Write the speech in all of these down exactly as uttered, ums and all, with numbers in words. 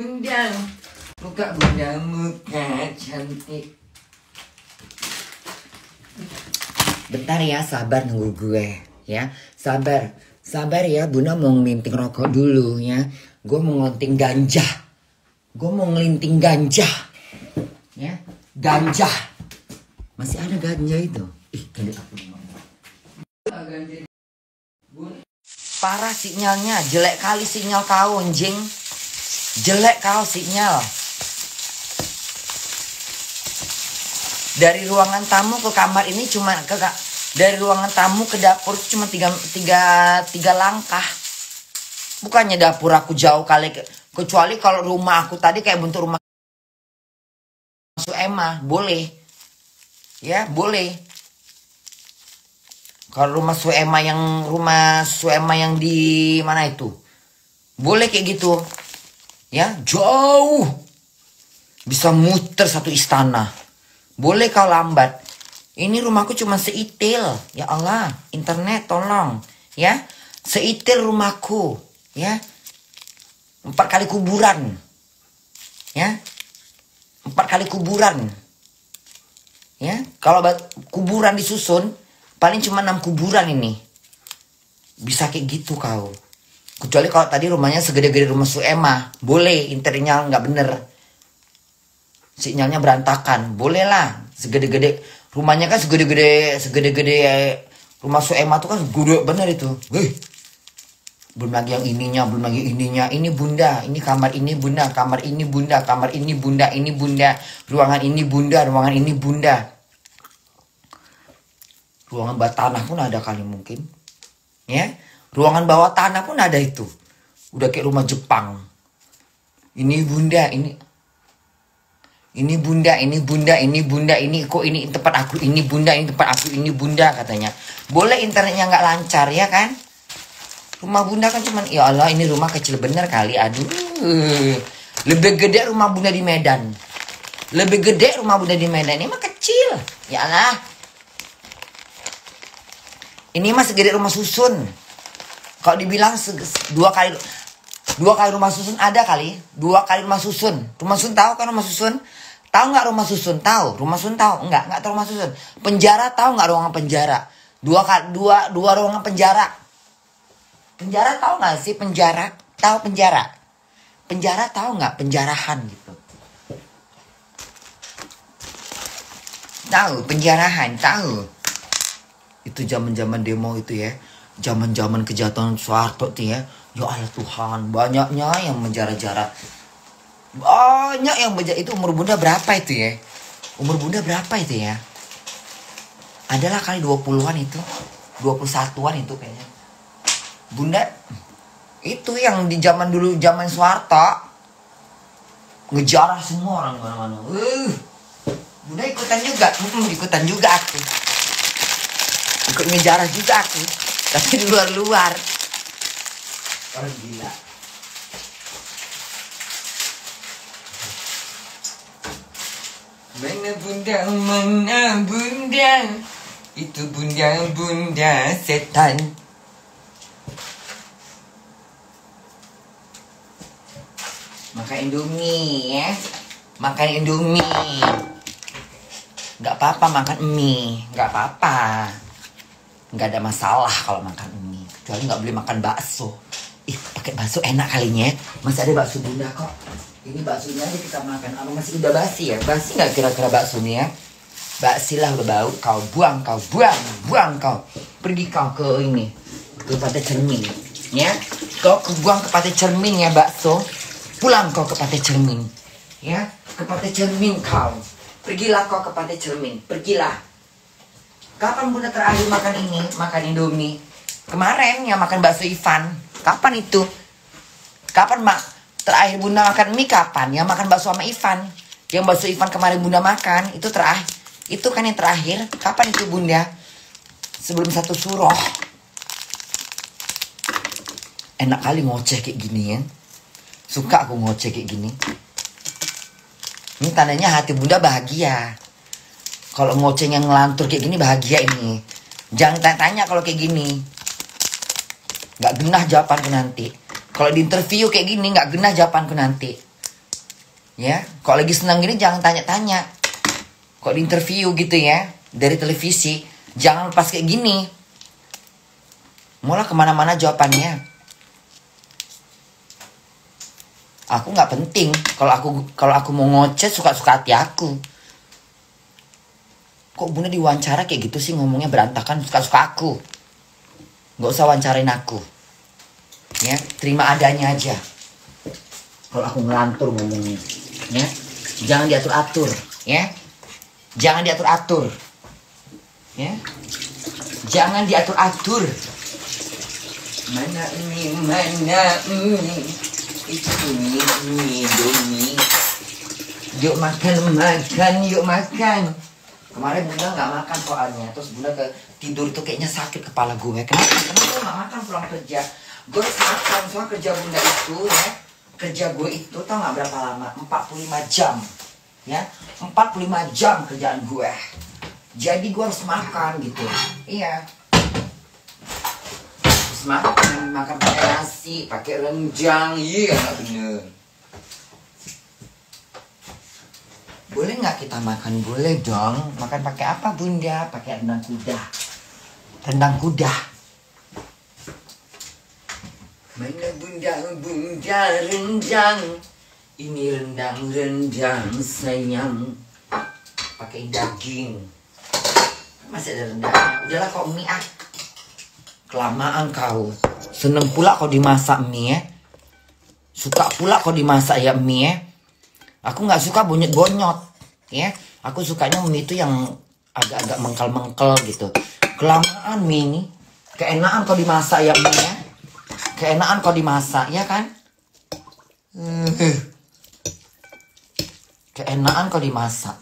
Bunda, muka bunda, muka cantik. Bentar ya, sabar nunggu gue ya. Sabar, sabar ya. Bunda mau ngelinting rokok dulu ya. Gue mau ngelinting ganja. Gue mau ngelinting ganja. Ya, ganja. Masih ada ganja itu. Ih, gede aku. Parah sinyalnya, jelek kali sinyal kau anjing. Jelek kau sinyal. Dari ruangan tamu ke kamar ini cuma ke dari ruangan tamu ke dapur cuma tiga, tiga, tiga langkah. Bukannya dapur aku jauh kali, kecuali kalau rumah aku tadi kayak bentuk rumah Suema, boleh. Ya, boleh. Kalau rumah Suema yang rumah Suema yang di mana itu? Boleh kayak gitu. Ya, jauh. Bisa muter satu istana. Boleh kau lambat. Ini rumahku cuma seitil. Ya Allah, internet tolong. Ya, seitil rumahku. Ya, empat kali kuburan. Ya, empat kali kuburan. Ya, kalau kuburan disusun, paling cuma enam kuburan ini. Bisa kayak gitu kau. Kecuali kalau tadi rumahnya segede-gede rumah Suema. Boleh, internetnya nggak bener. Sinyalnya berantakan. Boleh lah. Segede-gede. Rumahnya kan segede-gede. Segede-gede rumah Suema tuh kan gede bener itu. Wih. Belum lagi yang ininya. Belum lagi ininya. Ini bunda. Ini kamar ini bunda. Kamar ini bunda. Kamar ini bunda. Ini bunda. Ruangan ini bunda. Ruangan ini bunda. Ruangan bawah tanah pun ada kali mungkin. Ya. Ruangan bawah tanah pun ada itu. Udah kayak rumah Jepang. Ini bunda, ini. Ini bunda, ini bunda, ini bunda, ini kok ini tempat aku, ini bunda, ini tempat aku, ini bunda katanya. Boleh internetnya nggak lancar ya kan? Rumah bunda kan cuman, ya Allah ini rumah kecil bener kali, aduh. Lebih gede rumah bunda di Medan. Lebih gede rumah bunda di Medan, ini mah kecil. Ya Allah. Ini mah segede rumah susun. Kalau dibilang dua kali dua kali rumah susun ada kali, dua kali rumah susun. Rumah susun tahu kan rumah susun? Tahu nggak rumah susun? Tahu. Rumah susun tahu? Enggak, enggak tahu rumah susun. Penjara tahu nggak ruangan penjara? Dua kali dua dua ruangan penjara. Penjara tahu nggak sih penjara? Tahu penjara? Penjara tahu nggak penjarahan gitu? Tahu penjarahan, tahu. Itu zaman-zaman demo itu ya. Zaman-zaman kejahatan Soeharto tuh ya. Ya Allah Tuhan, banyaknya yang menjara-jara. Banyak yang menjara. Itu umur bunda berapa itu ya? Umur bunda berapa itu ya? Adalah kali dua puluhan itu. dua puluh satuan itu kayaknya. Bunda itu yang di zaman dulu, zaman Soeharto. Ngejarah semua orang mana-mana. Uh, bunda ikutan juga. Hmm, ikutan juga aku. Ikut ngejarah juga aku. Tapi di luar-luar. Orang gila. Mana bunda, mana bunda. Itu bunda-bunda setan. Makan Indomie ya. Makan Indomie. Gak apa-apa makan mie. Gak apa-apa. Nggak ada masalah kalau makan mie, kecuali nggak boleh makan bakso. Ih, pakai bakso enak kalinya. Masih ada bakso bunda kok. Ini baksonya aja kita makan. Apa masih udah basi ya? Basi nggak kira-kira baksonya? Basi lah udah bau. Kau buang, kau buang, buang kau. Pergi kau ke ini, ke Pantai Cermin, ya. Kau ke buang ke Pantai Cermin ya bakso. Pulang kau ke Pantai Cermin, ya. Ke Pantai Cermin kau. Pergilah kau ke Pantai Cermin. Pergilah. Kapan bunda terakhir makan ini? Makan Indomie? Kemarin yang makan bakso Ivan. Kapan itu? Kapan mak terakhir bunda makan mie kapan? Yang makan bakso sama Ivan. Yang bakso Ivan kemarin bunda makan. Itu terakhir. Itu kan yang terakhir. Kapan itu bunda? Sebelum satu suruh. Enak kali ngoceh kayak gini ya. Suka aku ngoceh kayak gini. Ini tandanya hati bunda bahagia. Kalau ngoceng yang ngelantur kayak gini bahagia ini. Jangan tanya-tanya kalau kayak gini. Gak genah jawabanku nanti. Kalau di interview kayak gini gak genah jawabanku nanti. Ya, kalau lagi senang gini jangan tanya-tanya. Kok di interview gitu ya, dari televisi, jangan lepas kayak gini. Mulai kemana-mana jawabannya. Aku nggak penting. Kalau aku kalau aku mau ngoceh suka-suka hati aku. Kok Bunda diwawancara kayak gitu sih, ngomongnya berantakan, suka-suka aku. Nggak usah wawancarain aku. Ya, terima adanya aja. Kalau aku ngelantur ngomongnya, ya, jangan diatur-atur, ya. Jangan diatur-atur. Ya. Jangan diatur-atur. Mana ini, mana ini. Itu ini, ini, doni. Yuk makan, makan, yuk makan. Kemarin Bunda nggak makan soalnya. Terus Bunda ke tidur tuh kayaknya sakit kepala gue. Kenapa? Kenapa gue nggak makan pulang kerja? Gue harus makan, soal kerja Bunda itu ya. Kerja gue itu tau nggak berapa lama? empat puluh lima jam. Ya, empat puluh lima jam kerjaan gue. Jadi gue harus makan gitu. Iya. Harus makan, makan pakai nasi, pakai renjang. Iya, nggak bener. Boleh nggak kita makan? Boleh dong. Makan pakai apa Bunda? Pakai rendang kuda. Rendang kuda. Mana Bunda, Bunda rendang. Ini rendang-rendang sayang. Pakai daging. Masih ada rendangnya. Udahlah kok mie ah. Kelamaan kau. Seneng pula kau dimasak mie ya. Suka pula kau dimasak ya mie ya. Aku nggak suka bonyot-bonyot. Ya. Aku sukanya mie itu yang agak-agak mengkel-mengkel gitu. Kelamaan mie ini. Keenaan kau dimasak ya mie ya. Keenaan kau dimasak ya kan. Uh. Keenaan kau dimasak.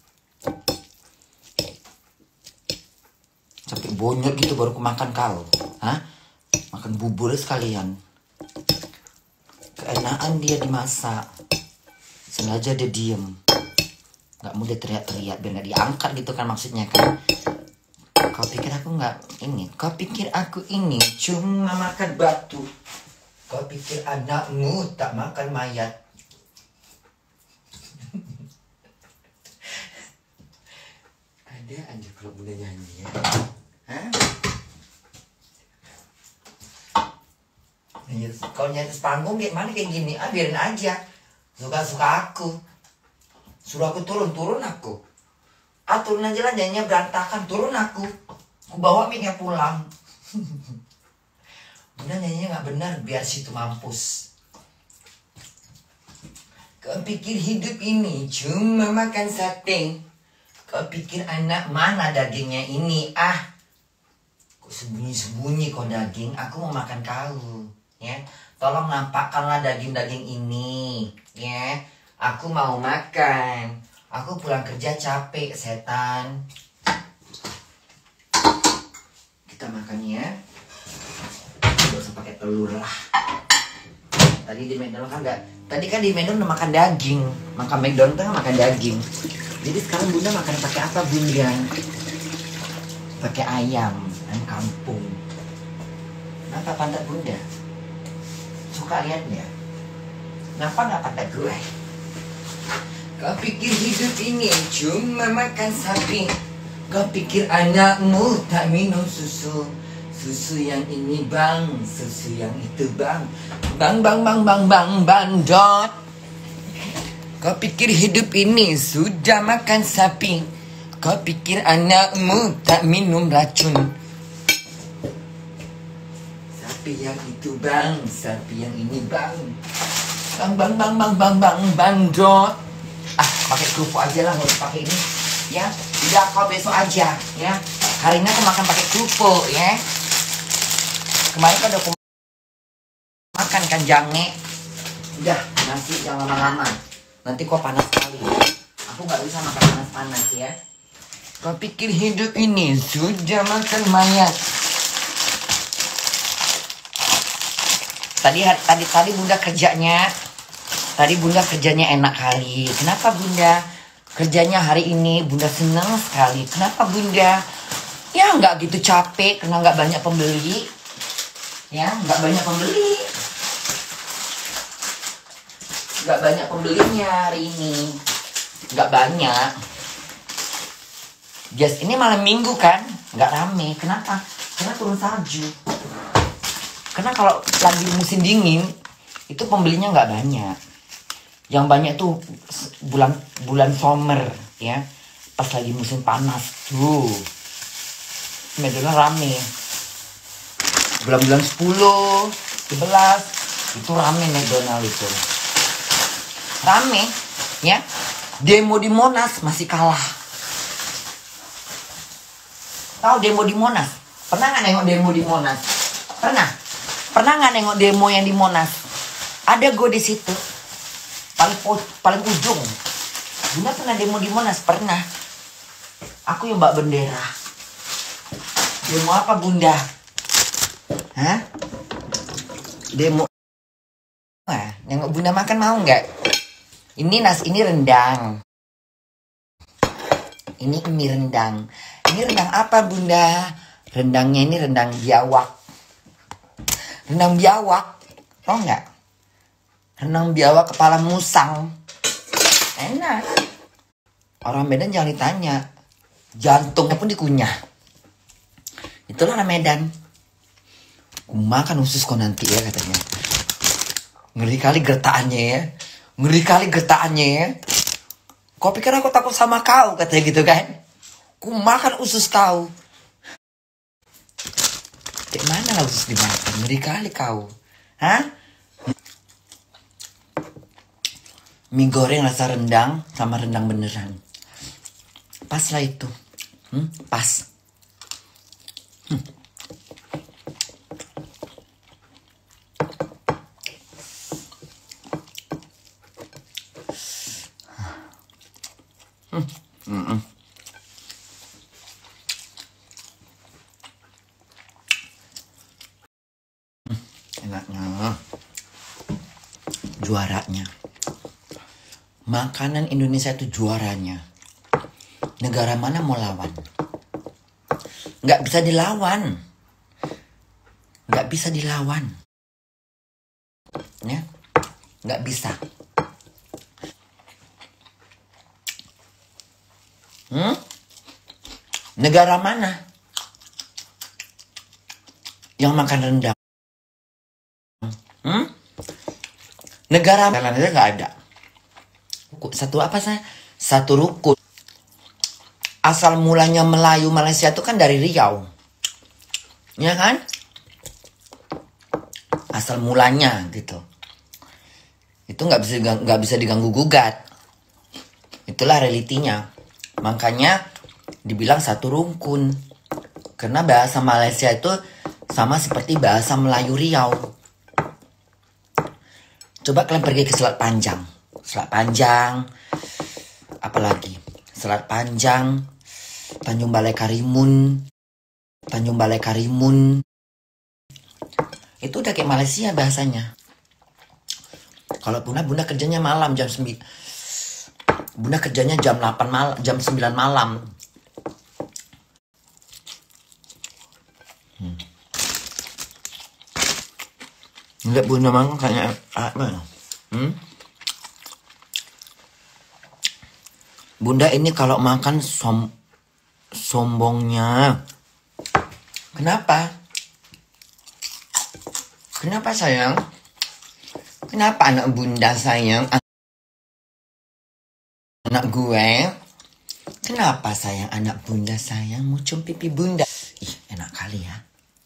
Sampai bonyok gitu baru kemakan kau. Hah? Makan bubur sekalian. Keenaan dia dimasak. Sengaja dia diem. Gak mau dia teriak-teriak biar gak diangkat gitu kan maksudnya kan. Kau pikir aku gak ini? Kau pikir aku ini cuma makan batu? Kau pikir anakmu tak makan mayat? Ada aja kalau Bunda nyanyi ya. Hah? Kalau nyanyi panggung kayak mana kayak gini, ah biarin aja. Suka-suka aku. Suruh aku turun-turun aku. Ah turun aja lah, nyanyinya berantakan, turun aku. Aku bawa mic-nya pulang. Bunda nyanyinya gak benar, biar situ mampus. Kau pikir hidup ini cuma makan sate? Kau pikir anak mana dagingnya ini? Ah, kok sembunyi-sembunyi kau daging? Aku mau makan kau, ya. Tolong nampakkanlah daging-daging ini, ya. Aku mau makan. Aku pulang kerja capek, setan. Kita makan ya. Gak usah pakai telur lah. Tadi di McDonald kan gak. Tadi kan di McDonald udah makan daging. Makan McDonald kan makan daging. Jadi sekarang Bunda makan pakai apa Bunda? Pakai ayam, ayam kampung. Kenapa pantat Bunda? Suka lihatnya? Kenapa nggak pantat gue? Kau pikir hidup ini cuma makan sapi? Kau pikir anakmu tak minum susu? Susu yang ini bang, susu yang itu bang. Bang bang bang bang bang bandot. Kau pikir hidup ini sudah makan sapi? Kau pikir anakmu tak minum racun? Sapi yang itu bang, sapi yang ini bang. Bang bang bang bang bang bang bandot. Ah, pakai kerupuk aja lah, nggak usah pakai ini. Ya, udah kau besok aja. Ya, hari ini aku makan pakai kerupuk ya. Kemarin kan udah aku makan kan jange. Udah, nasi jangan lama-lama. Nanti kok panas sekali. Aku nggak bisa makan panas-panas ya. Kau pikir hidup ini sudah makan mayat? Tadi tadi tadi Bunda kerjanya, tadi Bunda kerjanya enak kali. Kenapa Bunda? Kerjanya hari ini Bunda senang sekali. Kenapa Bunda? Ya nggak gitu capek karena nggak banyak pembeli. Ya nggak banyak pembeli. nggak banyak pembelinya hari ini, nggak banyak. Guys, ini malam minggu kan, nggak rame. Kenapa? Karena turun salju. Karena kalau lagi musim dingin, itu pembelinya nggak banyak. Yang banyak tuh bulan bulan summer ya, pas lagi musim panas tuh. McDonald rame. Bulan-bulan sepuluh, sebelas itu rame McDonald itu. Rame ya. Demo di Monas masih kalah. Tahu demo di Monas? Pernah nggak nengok demo di Monas? Pernah? Pernah nggak nengok demo yang di Monas? Ada gue di situ. Paling paling ujung. Bunda pernah demo di Monas? Pernah. Aku yang bawa bendera. Demo apa Bunda? Hah? Demo. Nah, nengok Bunda makan mau nggak? Ini nas, ini rendang. Ini mie rendang. Ini rendang apa Bunda? Rendangnya ini rendang biawak. Rendang biawak. Tau nggak? Rendang biawak kepala musang. Enak. Orang Medan jangan ditanya. Jantungnya pun dikunyah. Itulah orang Medan. Makan usus kau nanti ya katanya. Ngeri kali gertaannya ya. Ngeri kali gertaannya ya. Kau pikir aku takut sama kau katanya gitu kan. Ku makan usus kau. Kayak mana lah usus dimakan? Ngeri kali kau. Hah? Mie goreng rasa rendang sama rendang beneran. Pas lah itu. Hmm? Pas. Hmm. Hmm. Mm -mm. Enaknya. Juaranya. Makanan Indonesia itu juaranya. Negara mana mau lawan? Nggak bisa dilawan. Nggak bisa dilawan. Ya, nggak bisa. Hmm? Negara mana yang makan rendang? Hmm? Negara mana nggak ada. Satu apa saya? Satu rukun. Asal mulanya Melayu Malaysia itu kan dari Riau, ya kan? Asal mulanya gitu. Itu nggak bisa nggak bisa diganggu gugat. Itulah realitinya. Makanya dibilang satu rukun. Karena bahasa Malaysia itu sama seperti bahasa Melayu Riau. Coba kalian pergi ke Selat Panjang. Selat Panjang. Apalagi? Selat Panjang. Tanjung Balai Karimun. Tanjung Balai Karimun. Itu udah kayak Malaysia bahasanya. Kalau Bunda, Bunda kerjanya malam jam sembilan. Bunda kerjanya jam delapan malam, jam sembilan malam. Hmm. Lihat Bunda makan kayak apa? Hmm? Bunda ini kalau makan som sombongnya. Kenapa? Kenapa sayang? Kenapa anak Bunda sayang? Anak gue, kenapa sayang anak Bunda sayang mau cium pipi Bunda? Ih, enak kali ya.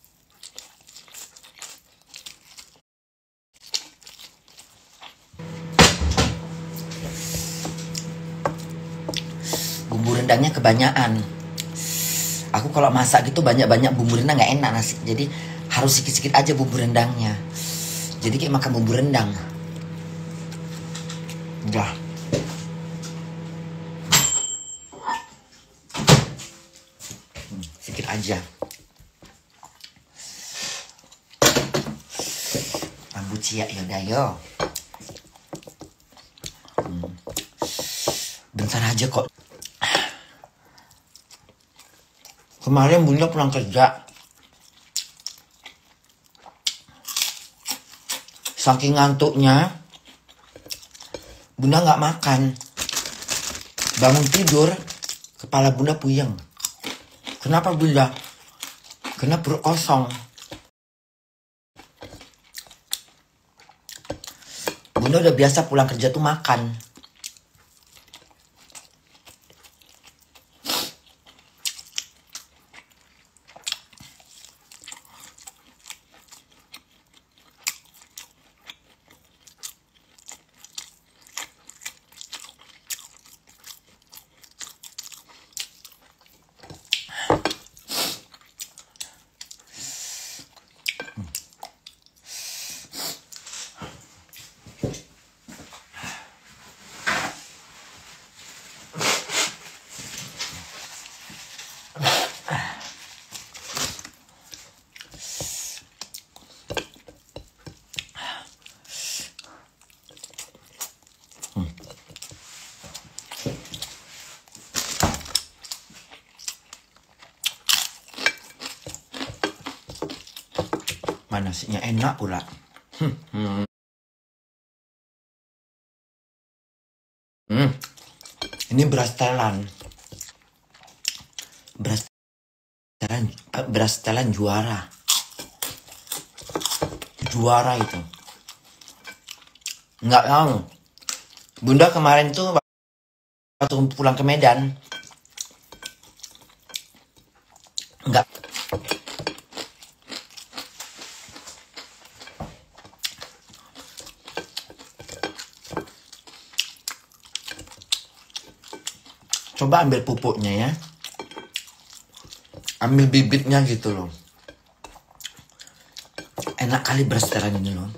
Bumbu rendangnya kebanyakan. Aku kalau masak gitu banyak-banyak bumbu rendang nggak enak nasi. Jadi harus sedikit-sedikit aja bumbu rendangnya. Jadi kayak makan bumbu rendang. Udah. Sedikit aja. Rambut cia yaudah yo. Hmm. Bentar aja kok. Kemarin Bunda pulang kerja. Saking ngantuknya. Bunda nggak makan. Bangun tidur, kepala Bunda puyeng. Kenapa Bunda? Karena perut kosong. Bunda udah biasa pulang kerja tuh makan. Mana nasinya enak pula. Hmm. Hmm. Hmm. Ini beras telan. Beras telan, beras telan juara. Juara itu. Nggak tahu. Bunda kemarin tuh waktu pulang ke Medan. Nggak. Coba ambil pupuknya ya. Ambil bibitnya gitu loh. Enak kali beras telan ini loh.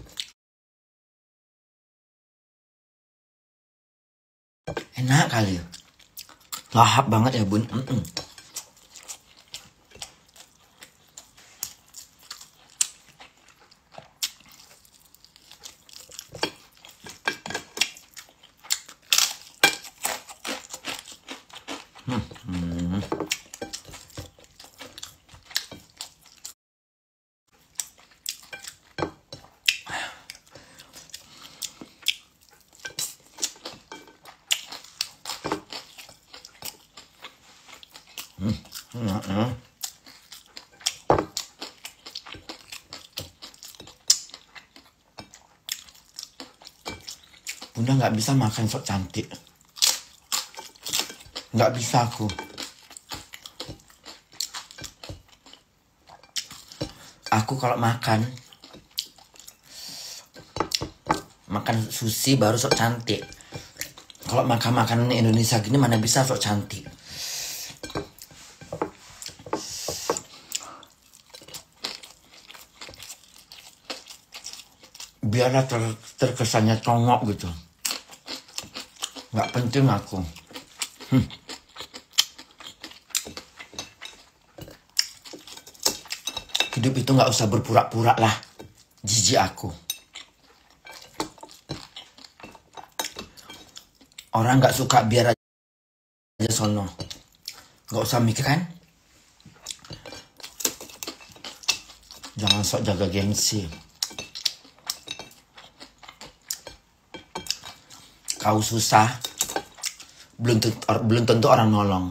Enak kali. Lahap banget ya bun. Mm -mm. Hmm. Hmm. Hmm. Hmm. Hmm. Bunda nggak bisa makan sok cantik. Nggak bisa aku. Aku kalau makan, makan sushi baru sok cantik. Kalau makan makanan Indonesia gini mana bisa sok cantik. Biarlah ter terkesannya congok gitu. Nggak penting aku. Hmm. Hidup itu nggak usah berpura-pura lah. Jijik aku. Orang nggak suka biar aja sono. Nggak usah mikir kan. Jangan sok jaga gengsi. Kau susah, belum tentu, belum tentu orang nolong.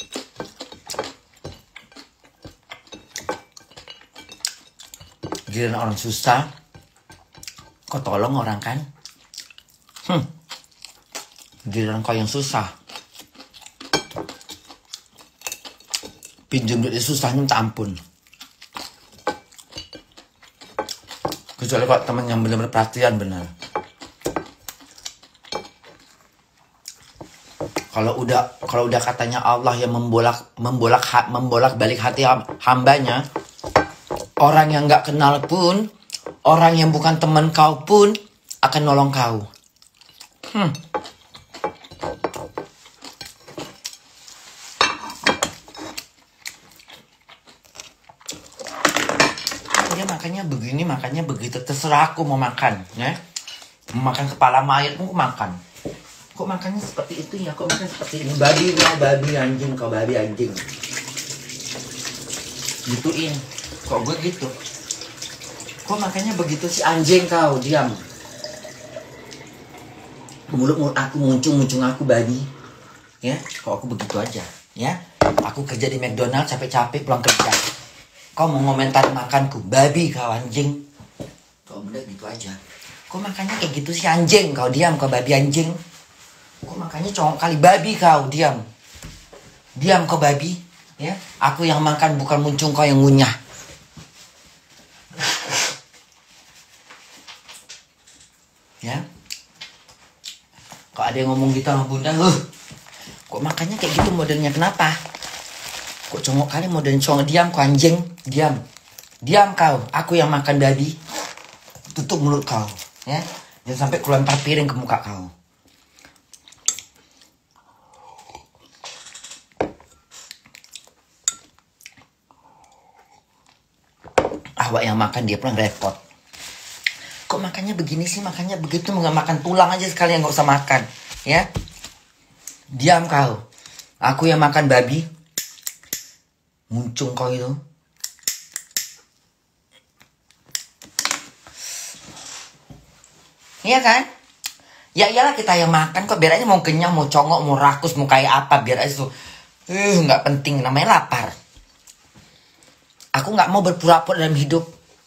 Giliran orang susah, kau tolong orang kan? Hmm. Giliran kau yang susah, pinjam duit susah minta ampun. Kecuali kok teman yang benar-benar perhatian benar. Kalau udah kalau udah katanya Allah yang membolak membolak membolak balik hati hambanya, orang yang nggak kenal pun, orang yang bukan teman kau pun akan nolong kau. Hmm. Dia makannya begini, makannya begitu, terserah aku mau makan, ya. Mau makan kepala mayat pun aku makan. Kok makannya seperti itu ya? Kok makan seperti ini? Babi, ya, babi anjing, kau babi anjing. Gituin. Kok gue gitu? Kok makannya begitu si anjing kau? Diam. mulut-mulut aku, muncung-muncung aku babi. Ya, kok aku begitu aja. Ya, aku kerja di McDonald capek-capek pulang kerja. Kau mau ngomentar makanku, babi kau anjing. Kau benda gitu aja. Kau makannya kayak gitu sih anjing, kau diam kau babi anjing. Kau makannya congok kali babi kau, diam. Diam kau babi. Ya, aku yang makan bukan muncung kau yang ngunyah. Ya. Kok ada yang ngomong gitu sama bunda, huh, kok makannya kayak gitu modelnya, kenapa? Kok congok kali modelnya congok, diam kau anjing, diam. Diam kau, aku yang makan babi. Tutup mulut kau, ya. Jangan sampai ku lempar piring ke muka kau. Awak yang makan dia pulang repot. Kok makannya begini sih, makannya begitu, nggak makan tulang aja sekalian, nggak usah makan, ya. Diam kau, aku yang makan babi. Muncung kau itu. Iya kan? Ya iyalah kita yang makan kok, biar aja mau kenyang, mau congok, mau rakus, mau kayak apa, biar aja tuh. Eh, nggak penting, namanya lapar. Aku nggak mau berpura-pura dalam hidup.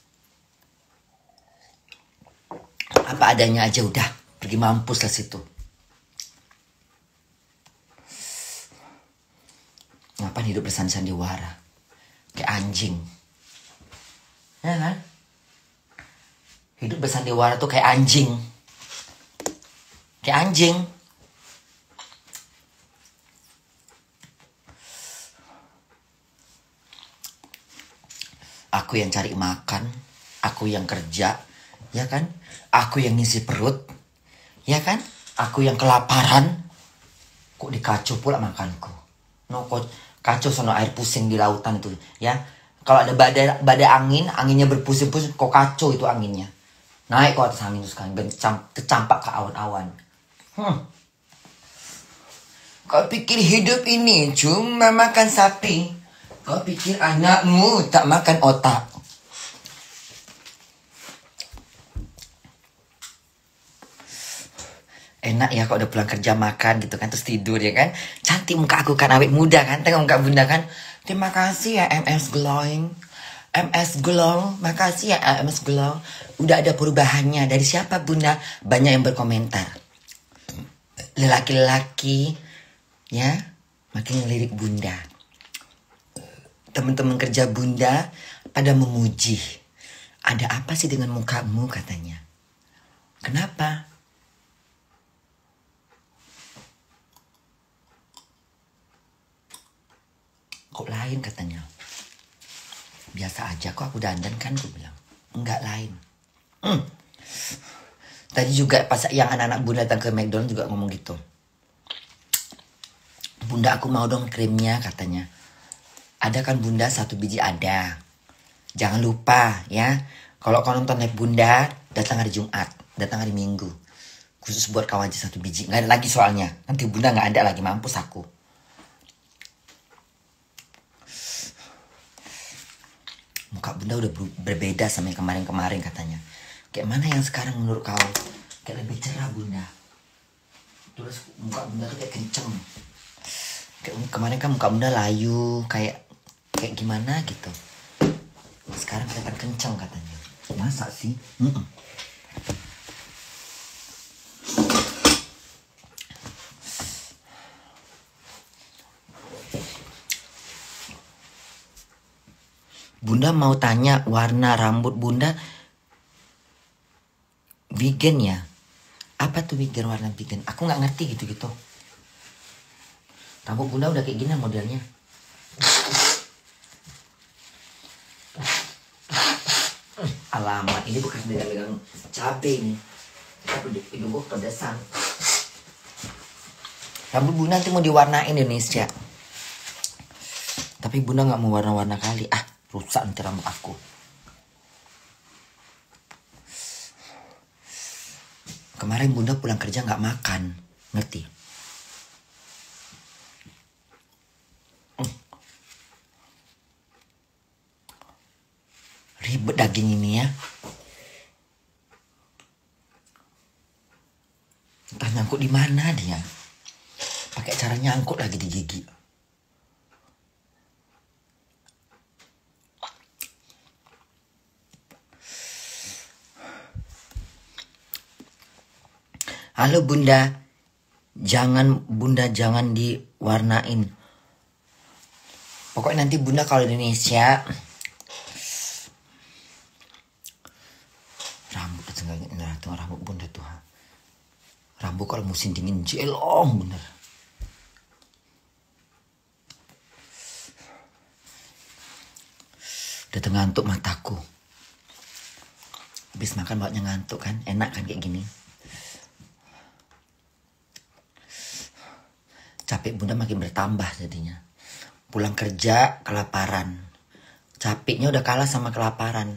Apa adanya aja udah, pergi mampus lah situ. Ngapain hidup bersandiwara? Kayak anjing. Ya kan? Hidup bersandiwara tuh kayak anjing. Kayak anjing. Aku yang cari makan, aku yang kerja, ya kan? Aku yang ngisi perut, ya kan? Aku yang kelaparan. Kok dikacau pula makanku? No, kok kacau sono air pusing di lautan itu, ya. Kalau ada badai badai angin, anginnya berpusing-pusing, kok kacau itu anginnya. Naik ke atas angin terus kan, kecampak ke awan-awan. Hmm. Kau pikir hidup ini cuma makan sapi? Kau pikir anakmu tak makan otak? Enak ya kalau udah pulang kerja makan gitu kan, terus tidur ya kan. Cantik muka aku kan, awet muda kan. Tengok muka bunda kan. Terima kasih ya M S Glowing. M S Glow, makasih ya M S Glow. Udah ada perubahannya. Dari siapa bunda? Banyak yang berkomentar. Lelaki-lelaki ya makin ngelirik bunda. Teman-teman kerja bunda pada memuji. Ada apa sih dengan mukamu katanya? Kenapa? Kok lain katanya? Biasa aja kok aku dandan kan, aku bilang. Enggak lain. Hmm. Tadi juga pas yang anak-anak bunda datang ke McDonald juga ngomong gitu. Bunda aku mau dong krimnya katanya. Ada kan bunda, satu biji ada. Jangan lupa ya. Kalau kau nonton live bunda, datang hari Jumat. Datang hari Minggu. Khusus buat kau aja satu biji. Nggak ada lagi soalnya. Nanti bunda nggak ada lagi, mampus aku. Muka bunda udah berbeda sama yang kemarin-kemarin katanya. Kayak mana yang sekarang menurut kau? Kayak lebih cerah bunda. Terus muka bunda tuh kayak kenceng. Kayak kemarin kan muka bunda layu. Kayak kayak gimana gitu. Sekarang kelihatan kenceng katanya. Masa sih? Mm-mm. Bunda mau tanya warna rambut bunda vegan ya? Apa tuh vegan, warna vegan? Aku nggak ngerti gitu-gitu. Rambut bunda udah kayak gini modelnya. Alamak, ini bukan megang-megang cabai nih. Tapi hidung gue pedesan. Rambut bunda nanti mau diwarnain Indonesia. Tapi bunda nggak mau warna-warna kali. Ah, rusak nanti rambut aku. Kemarin bunda pulang kerja nggak makan, ngerti? Hmm. Ribet daging ini ya. Entah nyangkut di mana dia? Pakai cara nyangkut lagi di gigi. Halo Bunda, jangan Bunda jangan diwarnain. Pokoknya nanti Bunda kalau di Indonesia rambut nah tuh rambut Bunda tuh. Rambut kalau musim dingin jelong bener. Udah ngantuk mataku. Habis makan bawanya ngantuk kan, enak kan kayak gini. Capek Bunda makin bertambah jadinya. Pulang kerja kelaparan. Capeknya udah kalah sama kelaparan.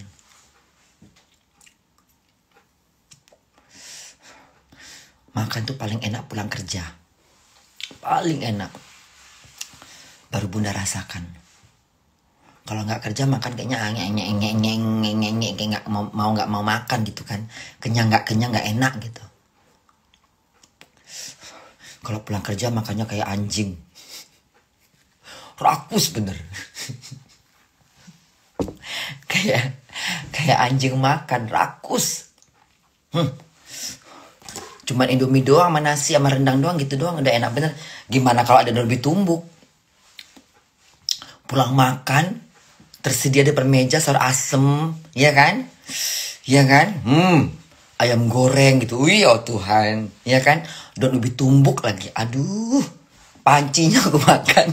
Makan tuh paling enak pulang kerja. Paling enak. Baru Bunda rasakan. Kalau nggak kerja makan kayaknya kayak nggak mau mau nggak mau makan gitu kan. Kenyang nggak kenyang nggak enak gitu. Kalau pulang kerja makannya kayak anjing. Rakus bener. kayak kayak anjing makan rakus. Hmm. Cuman Indomie doang sama nasi sama rendang doang gitu doang udah enak bener. Gimana kalau ada lebih tumbuk? Pulang makan tersedia di permeja sayur asem, ya kan? Ya kan? Hmm, ayam goreng gitu. Wih, oh Tuhan, ya kan? Dan lebih tumbuk lagi. Aduh, pancinya aku makan.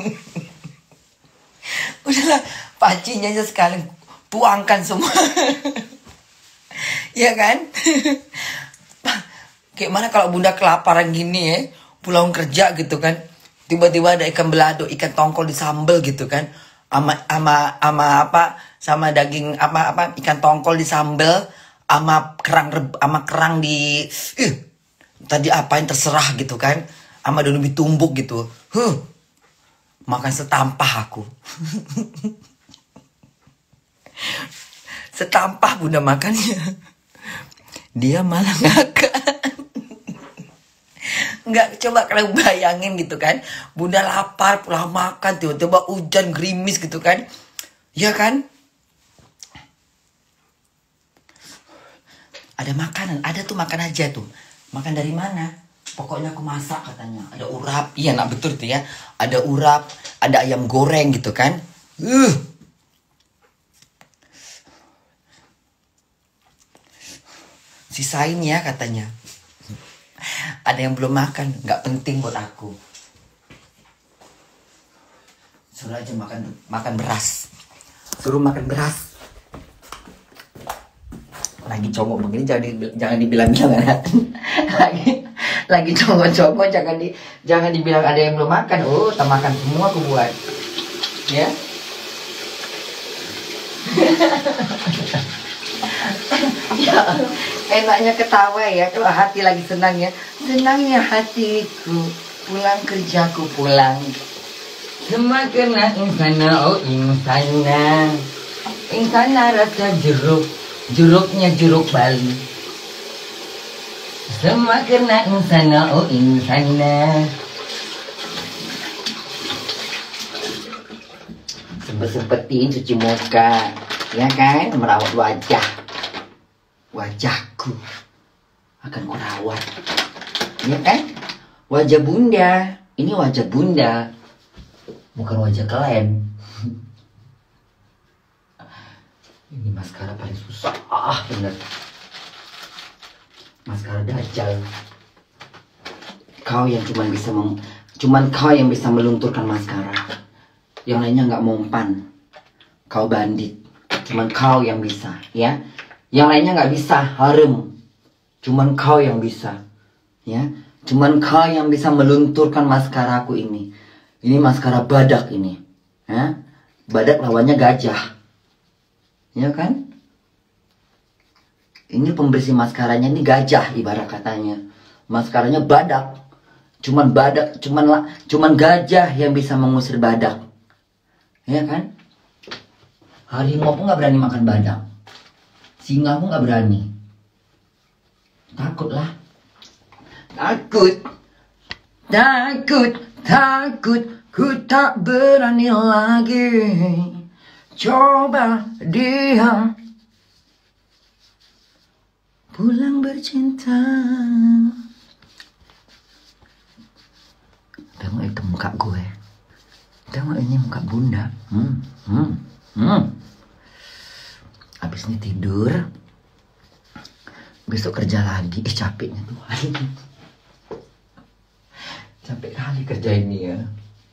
Udahlah, pancinya aja sekali tuangkan semua. Ya kan? Kayak mana kalau Bunda kelaparan gini ya, pulang kerja gitu kan, tiba-tiba ada ikan belado, ikan tongkol di sambal gitu kan, ama ama ama apa, sama daging apa apa ikan tongkol di sambal, ama kerang ama kerang di, uh, tadi apa yang terserah gitu kan, ama dulu ditumbuk gitu, huh, makan setampah aku, setampah Bunda makannya, dia malah ngakak. Nggak, coba kalian bayangin gitu kan, Bunda lapar pulang makan tiba-tiba hujan gerimis gitu kan, ya kan, ada makanan, ada tuh makan aja tuh, makan dari mana, pokoknya aku masak katanya, ada urap, iya nak betul tuh ya, ada urap, ada ayam goreng gitu kan, uh sisain ya katanya. Ada yang belum makan, nggak penting buat aku. Suruh aja makan makan beras. Suruh makan beras. Lagi congok begini jangan di, jangan dibilang-bilang ya. lagi lagi congok-congok jangan di jangan dibilang ada yang belum makan. Oh, tak makan semua aku buat. Ya. Ya, enaknya ketawa ya kalau hati lagi senang ya. Senangnya hatiku pulang kerjaku pulang. Semua kena insana oh insana. Insana rasa jeruk, jeruknya jeruk Bali. Semua kena insana oh insana. Sempet-sempetin cuci muka, ya kan, merawat wajah. Wajahku akan kurawat, ya kan? Wajah Bunda, ini wajah Bunda, bukan wajah kalian. Ini maskara paling susah, ah bener. Maskara Dajjal. Kau yang cuman bisa mem, cuman kau yang bisa melunturkan maskara. Yang lainnya nggak mempan. Kau bandit, cuman kau yang bisa, ya. Yang lainnya nggak bisa, harem. Cuman kau yang bisa, ya. Cuman kau yang bisa melunturkan maskara aku ini. Ini maskara badak ini, ya. Badak lawannya gajah, ya kan? Ini pembersih maskaranya ini gajah ibarat katanya. Maskaranya badak. Cuman badak, cuman cuman gajah yang bisa mengusir badak, ya kan? Harimau pun nggak berani makan badak. Singa pun nggak berani. Takut lah. Takut, takut, takut, ku tak berani lagi. Coba dia pulang bercinta. Tengok itu muka gue. Tengok ini muka bunda. Hmm, hmm, hmm. Habis ini tidur. Besok kerja lagi. Eh capeknya Tuhan. Capek kali kerja ini ya.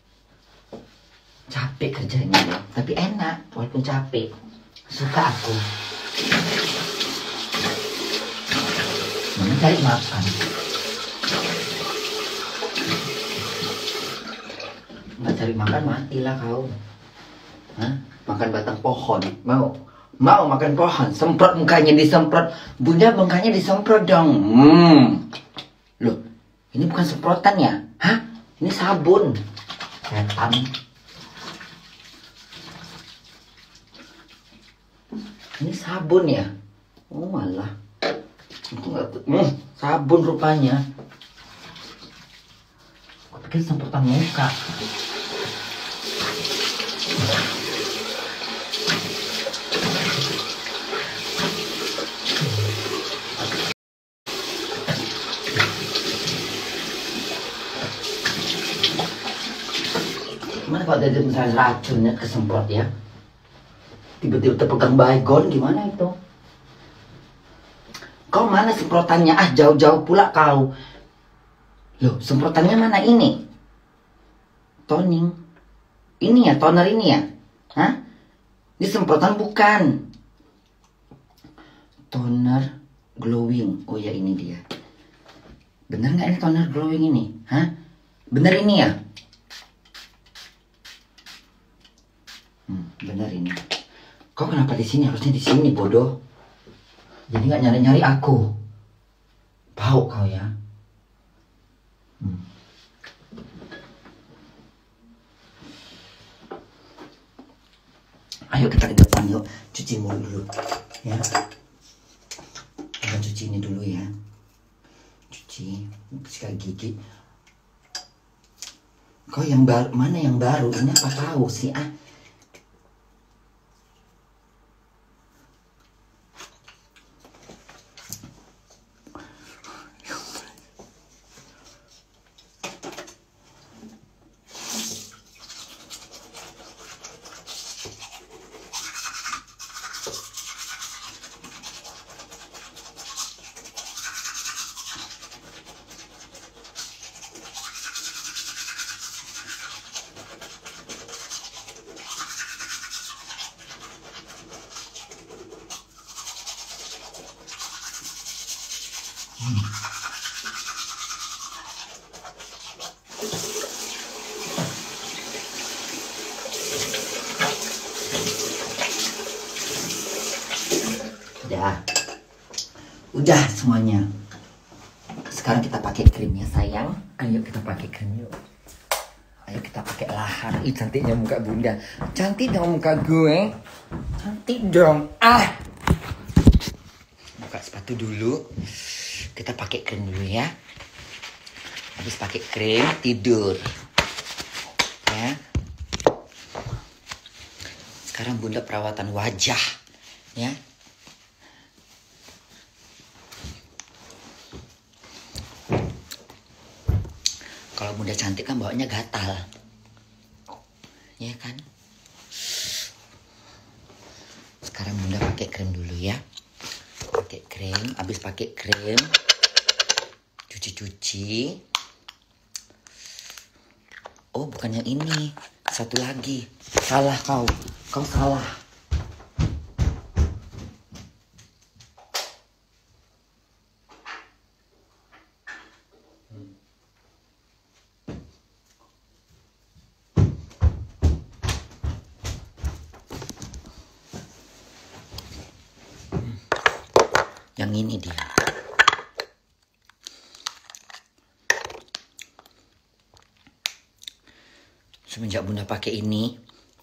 Capek kerja ini ya. Tapi enak walaupun capek. Suka aku. Mana cari makan. Nggak cari makan matilah kau. Hah? Makan batang pohon. Mau? Mau makan pohon, semprot mukanya disemprot. Bunda mukanya disemprot dong. Hmm. Loh, ini bukan semprotan ya? Hah? Ini sabun. Setan. Ini sabun ya? Oh malah. Hmm, sabun rupanya. Aku pikir semprotan muka. Gimana kalau ada misalnya racunnya kesemprot ya? Tiba-tiba terpegang baygon, gimana itu? Kau mana semprotannya? Ah, jauh-jauh pula kau. Loh, semprotannya mana ini? Toning. Ini ya, toner ini ya? Hah? Ini semprotan bukan. Toner glowing. Oh ya, ini dia. Bener nggak ini toner glowing ini? Hah? Bener ini ya? Hmm, bener ini. Kau kenapa di sini? Harusnya di sini, bodoh. Jadi nggak nyari-nyari aku. Bau kau ya. Hmm. Ayo kita ke depan yuk. Cuci mulut dulu. Ya. Kita cuci ini dulu ya. Cuci. Sikat gigi. Kau yang baru, mana yang baru? Ini apa tahu sih ah? Hmm. Udah. Udah semuanya. Sekarang kita pakai krim ya sayang. Ayo kita pakai krim yuk. Ayo kita pakai lahar. Ih cantiknya muka bunda. Cantik dong muka gue. Cantik dong. Ah. Buka sepatu dulu. Kita pakai krim dulu ya. Habis pakai krim tidur. Ya. Sekarang bunda perawatan wajah. Ya. Kalau bunda cantik kan bawanya gatal. Ya kan? Sekarang bunda pakai krim dulu ya. Pakai krim, habis pakai krim cuci-cuci. Oh, bukan yang ini. Satu lagi. Salah kau. Kau salah. Yang ini dia. Semenjak bunda pakai ini,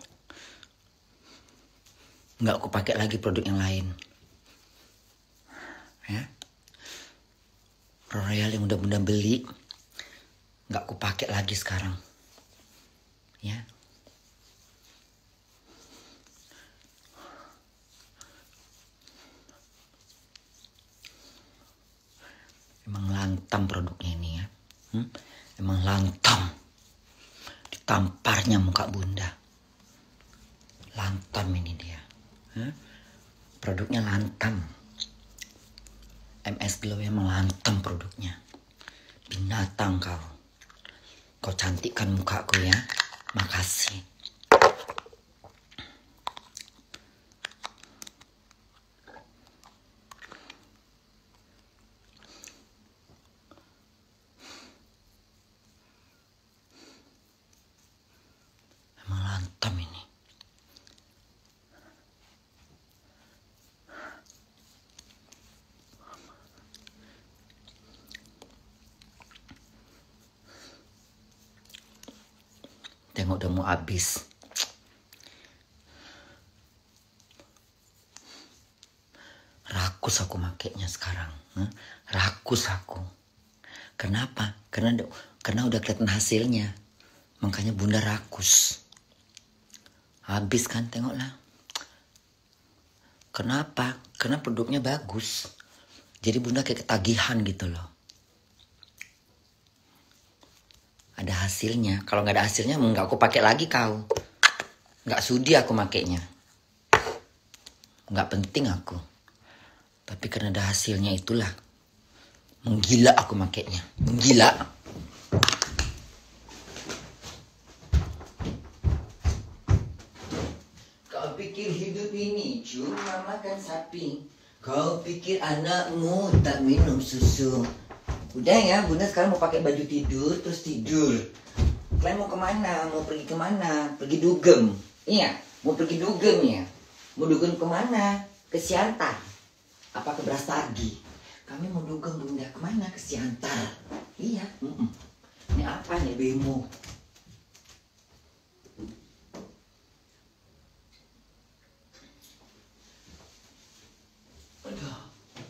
nggak aku pakai lagi produk yang lain. Ya. L'Oreal yang udah bunda beli, nggak aku pakai lagi sekarang. Ya. Emang lantam produknya ini ya. Hmm? Emang lantam. Ditamparnya muka bunda. Lantam ini dia. Huh? Produknya lantam. M S Glow emang lantam produknya. Binatang kau. Kau cantikkan mukaku ya. Makasih. Emang lantam ini. Tengok udah mau habis. Rakus aku makainya sekarang. Huh? Rakus aku. Kenapa? Karena karena udah kelihatan hasilnya. Makanya bunda rakus. Habis kan, tengoklah. Kenapa? Karena produknya bagus. Jadi bunda kayak ketagihan gitu loh. Ada hasilnya. Kalau nggak ada hasilnya, nggak aku pakai lagi kau. Nggak sudi aku makainya. Nggak penting aku. Tapi karena ada hasilnya itulah. Menggila aku makainya. Menggila. Kau pikir hidup ini cuma makan sapi. Kau pikir anakmu tak minum susu. Udah ya, bunda sekarang mau pakai baju tidur, terus tidur. Kalian mau kemana? Mau pergi kemana? Pergi dugem. Iya, mau pergi dugem ya. Mau dugem kemana? Ke Siantar. Apa ke Brastagi? Kami mau dugem bunda, kemana? Ke Siantar. Iya, mm -mm. Ini apa nih bemo? Aduh.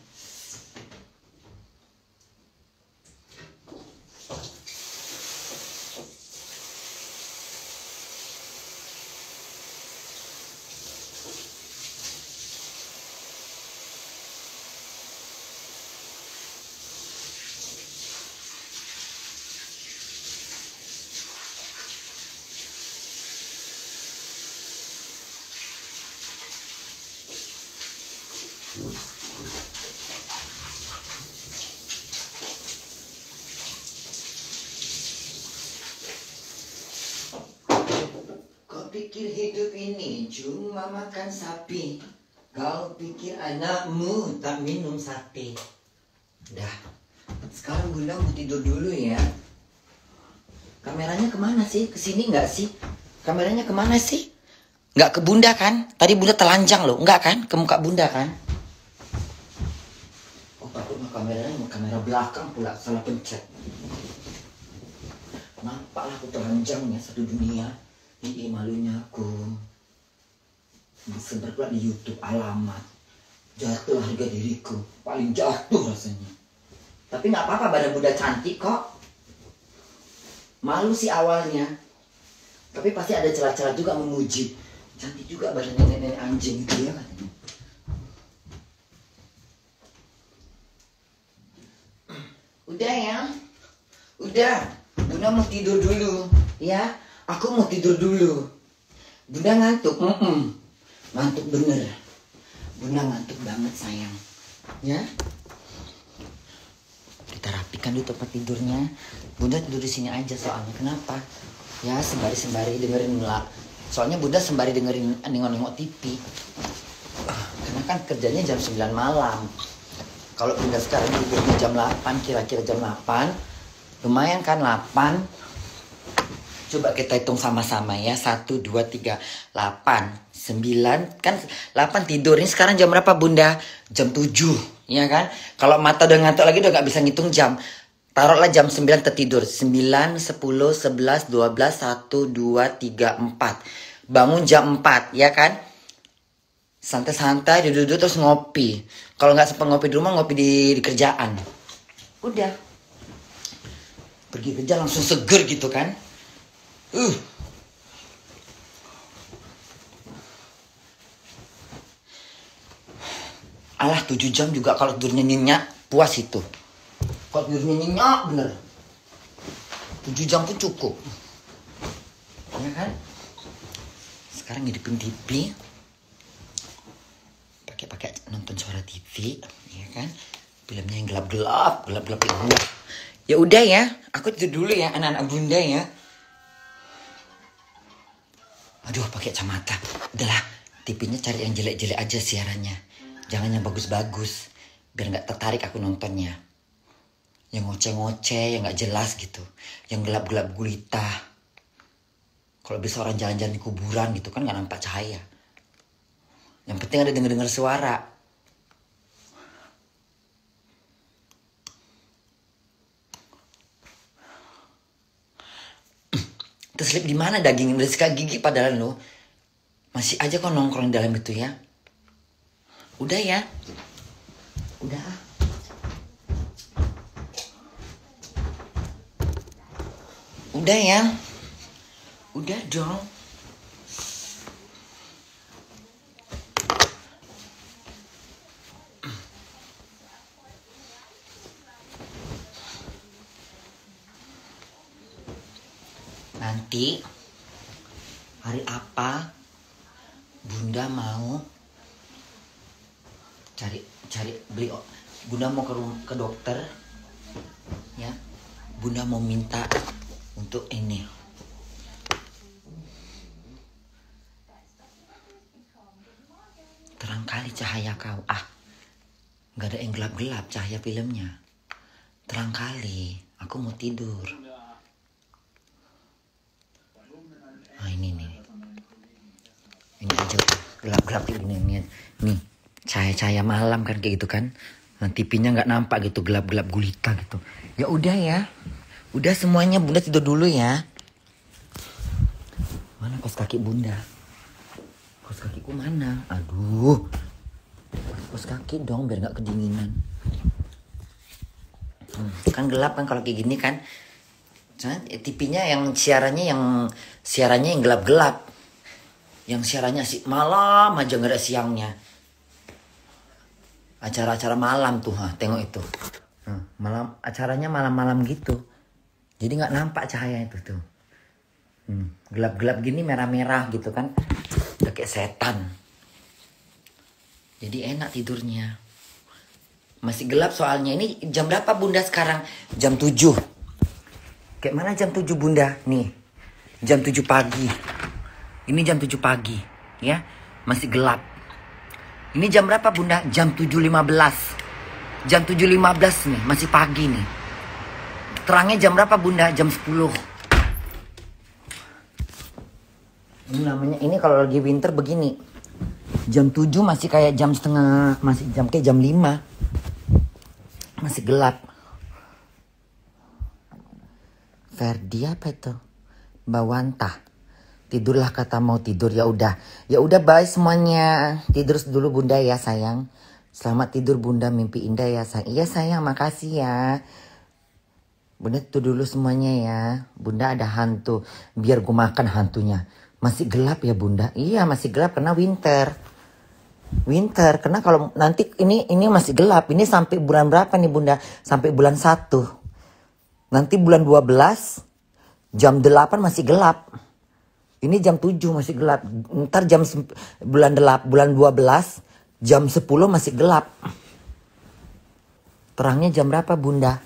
Kau pikir hidup ini cuma makan sapi. Kau pikir anakmu tak minum sate. Dah, sekarang bunda mau tidur dulu ya. Kameranya kemana sih? Kesini nggak sih? Kameranya kemana sih? Nggak ke bunda kan? Tadi bunda telanjang loh, nggak kan? Ke muka bunda kan? Oh, takutnya kameranya mau kamera belakang pula, salah pencet. Nampaklah aku telanjangnya satu dunia. Ih, malunya aku. Disebar pula di YouTube, alamat. Jatuh harga diriku, paling jatuh rasanya. Tapi nggak apa-apa, badan bunda cantik kok. Malu sih awalnya, tapi pasti ada celah-celah juga memuji. Cantik juga badan nenek-nenek anjing itu ya katanya. Udah ya, udah. Bunda mau tidur dulu, ya. Aku mau tidur dulu. Bunda ngantuk, mm -mm. Ngantuk bener. Bunda ngantuk banget sayang, ya. Kita rapikan dulu tempat tidurnya. Bunda tidur di sini aja soalnya. Kenapa? Ya sembari-sembari dengerin lah. Soalnya bunda sembari dengerin nengok-nengok T V. Karena kan kerjanya jam sembilan malam. Kalau bunda sekarang tidurnya jam delapan, kira-kira jam delapan. Lumayan kan delapan. Coba kita hitung sama-sama ya. satu, dua, tiga, delapan, sembilan. Kan delapan tidur. Ini sekarang jam berapa bunda? Jam tujuh. Ya kan? Kalau mata udah ngantuk lagi udah gak bisa ngitung jam. Taruhlah jam sembilan tertidur. sembilan, sepuluh, sebelas, dua belas, satu, dua, tiga, empat. Bangun jam empat, ya kan? Santai-santai, duduk-duduk terus ngopi. Kalau nggak sempat ngopi di rumah, ngopi di, di kerjaan. Udah. Pergi kerja langsung seger gitu kan. Uh. Alah tujuh jam juga kalau tidurnya nyenyak puas itu. Kalau tidurnya nyenyak bener. tujuh jam pun cukup. Ya kan? Sekarang hidupin T V. Pakai-pakai nonton suara T V, ya kan? Filmnya yang gelap-gelap, gelap-gelap ya. Ya udah ya, aku tidur dulu ya anak-anak bunda ya. Aduh, pakai kacamata. Udahlah, T V-nya cari yang jelek-jelek aja siarannya. Jangan yang bagus-bagus, biar nggak tertarik aku nontonnya. Yang ngoceh-ngoceh, yang nggak jelas gitu, yang gelap-gelap gulita. Kalau bisa orang jalan-jalan di kuburan gitu kan nggak nampak cahaya. Yang penting ada denger-denger suara. Terselip di mana daging udah sikat gigi padahal lo masih aja kok nongkrong di dalam itu ya. Udah ya. Udah. Udah ya. Udah dong. Nanti hari apa Bunda mau cari cari beli Bunda mau ke rumah, ke dokter ya. Bunda mau minta untuk ini terang kali cahaya kau. Ah, nggak ada yang gelap-gelap cahaya filmnya. Terang kali, aku mau tidur. Ah ini nih, ini aja gelap-gelap ini nih, nih cahaya-cahaya malam kan kayak gitu kan. Nah, T V-nya nggak nampak gitu, gelap-gelap gulita gitu. Ya udah ya, udah semuanya Bunda tidur dulu ya. Mana kos kaki Bunda? Kos kakiku mana? Aduh, kos kaki dong biar nggak kedinginan. Hmm, kan gelap kan kalau kayak gini kan. T V-nya yang siarannya yang siarannya yang gelap-gelap. Yang siarannya sih malam aja nggak ada siangnya. Acara-acara malam tuh, ha, tengok itu. Nah, malam acaranya malam-malam gitu. Jadi nggak nampak cahaya itu tuh. Hmm, gelap-gelap gini merah-merah gitu kan. Udah kayak setan. Jadi enak tidurnya. Masih gelap soalnya. Ini jam berapa Bunda sekarang? Jam tujuh. Kayak mana jam tujuh Bunda? Nih, jam tujuh pagi. Ini jam tujuh pagi, ya. Masih gelap. Ini jam berapa Bunda? Jam tujuh lima belas. Jam tujuh lima belas nih, masih pagi nih. Terangnya jam berapa Bunda? Jam sepuluh. Ini namanya, ini kalau lagi winter begini. Jam tujuh masih kayak jam setengah, masih jam kayak jam lima. Masih gelap. Ferdi apa itu? Bawanta. Tidurlah kata mau tidur. Ya udah. Ya udah bye semuanya. Tidur dulu Bunda ya sayang. Selamat tidur Bunda, mimpi indah ya sayang. Iya sayang, makasih ya. Bunda tidur dulu semuanya ya. Bunda ada hantu. Biar gue makan hantunya. Masih gelap ya Bunda? Iya masih gelap karena winter. Winter. Karena kalau nanti ini ini masih gelap. Ini sampai bulan berapa nih Bunda? Sampai bulan satu. Nanti bulan dua belas jam delapan masih gelap. Ini jam tujuh masih gelap. Ntar jam bulan delapan, bulan dua belas jam sepuluh masih gelap. Terangnya jam berapa Bunda?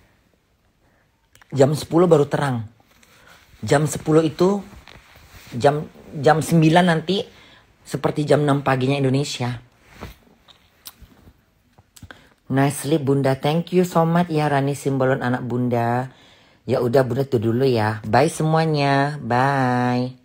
Jam sepuluh baru terang. Jam sepuluh itu jam jam sembilan nanti seperti jam enam paginya Indonesia. Nice sleep Bunda. Thank you so much ya Rani Simbolon anak Bunda. Ya udah Bunda tuh dulu ya. Bye semuanya. Bye.